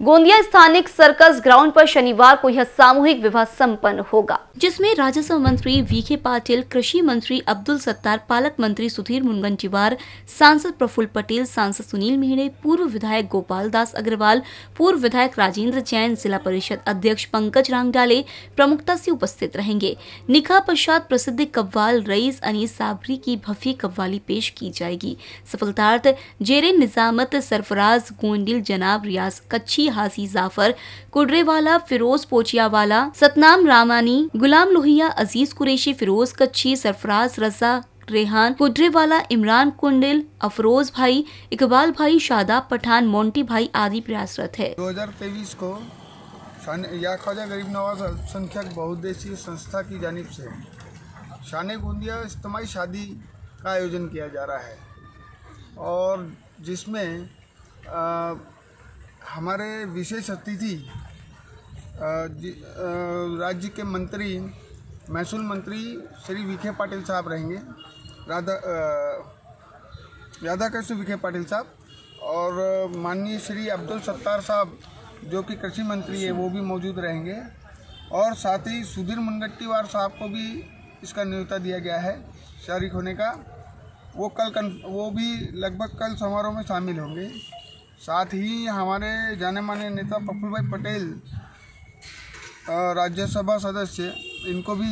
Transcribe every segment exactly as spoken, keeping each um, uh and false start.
गोंदिया स्थानिक circus ground पर शनिवार को यह सामूहिक विवाह संपन्न होगा, जिसमें राजस्व मंत्री वीके पाटिल, कृषि मंत्री अब्दुल सत्तार, पालक मंत्री सुधीर मुनगंटीवार, सांसद प्रफुल्ल पटेल, सांसद सुनील मेहड़े, पूर्व विधायक गोपाल दास अग्रवाल, पूर्व विधायक राजेंद्र जैन, जिला परिषद अध्यक्ष पंकज रांगडाले प्रमुखता से उपस्थित रहेंगे। निकाह पश्चात प्रसिद्ध कव्वाल रईस अनीस साबरी की भव्य कव्वाली पेश की जाएगी। सफलतार्थ जेरे निजामत सरफराज गोंडिल, जनाब रियाज कच्ची, हाजी जाफर कुडरेवाला, फिरोज पोचियावाला, सतनाम रामानी, गुलाम लोहिया, अजीज कुरैशी, फिरोज कच्ची, सरफराज रजा, रेहान कुडरेवाला, इमरान कुंडिल, अफरोज भाई, इकबाल भाई, शादाब पठान, मोंटी भाई आदि प्रयासरत है। दो हज़ार तेईस को या ख्वाजा गरीब नवाज अल्पसंख्यक बहुउद्देशीय संस्था की जानिब से शान गोंदिया इज्तिमाई शादी का आयोजन किया जा रहा है और जिसमें आ, हमारे विशेष अतिथि राज्य के मंत्री, महसूल मंत्री श्री वीके पाटिल साहब रहेंगे, राधा राधा कृष्ण वीके पाटिल साहब, और माननीय श्री अब्दुल सत्तार साहब जो कि कृषि मंत्री है वो भी मौजूद रहेंगे, और साथ ही सुधीर मुनगंटीवार साहब को भी इसका न्योता दिया गया है शरीक होने का। वो कल वो भी लगभग कल समारोह में शामिल होंगे। साथ ही हमारे जाने माने नेता प्रफुल्ल भाई पटेल, राज्यसभा सदस्य, इनको भी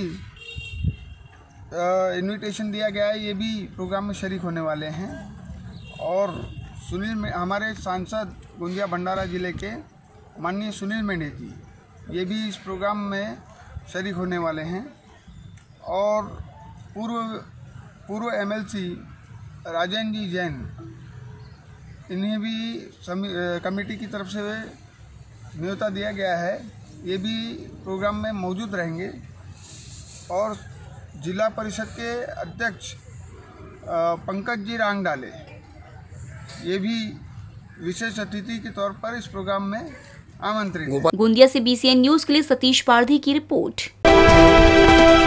इनविटेशन दिया गया है, ये भी प्रोग्राम में शरीक होने वाले हैं। और सुनील में हमारे सांसद गोंदिया भंडारा जिले के माननीय सुनील मेंढे जी, ये भी इस प्रोग्राम में शरीक होने वाले हैं। और पूर्व पूर्व एमएलसी राजेंद्र जी जैन, इन्हें भी कमेटी की तरफ से न्योता दिया गया है, ये भी प्रोग्राम में मौजूद रहेंगे। और जिला परिषद के अध्यक्ष पंकज जी रांगडाले, ये भी विशेष अतिथि के तौर पर इस प्रोग्राम में आमंत्रित हैं। गोंदिया से बीसीएन न्यूज के लिए सतीश पारधी की रिपोर्ट।